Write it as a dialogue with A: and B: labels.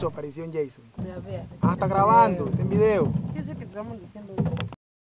A: Eso, aparición Jason.
B: Mira, vea.
A: Ah, está grabando, está en video.
B: Yo sé que te estamos diciendo.